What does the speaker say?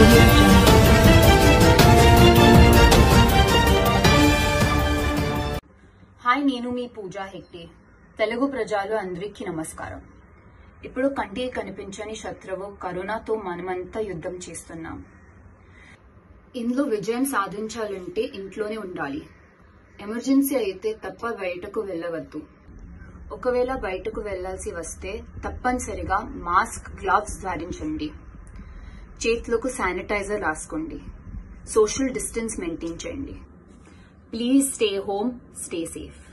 Hi, నేను మీ పూజా హెగ్డే. తెలుగు ప్రజలు అందరికీ నమస్కారం. ఇప్పుడు కంటికి కనిపించని శత్రువు కరోనాతో మనమంతా యుద్ధం చేస్తున్నాం. ఇందులో విజయం సాధించాలంటే ఇంట్లోనే ఉండాలి. ఎమర్జెన్సీ అయితే తప్ప బయటకు వెళ్ళవద్దు. ఒకవేళ బయటకు వెళ్లాల్సి వస్తే తప్పనిసరిగా మాస్క్, గ్లవ్స్ ధరించండి. చేతులకు శానిటైజర్ రాసుకోండి. సోషల్ డిస్టెన్స్ మెయింటైన్ చేయండి. Please stay home, stay safe.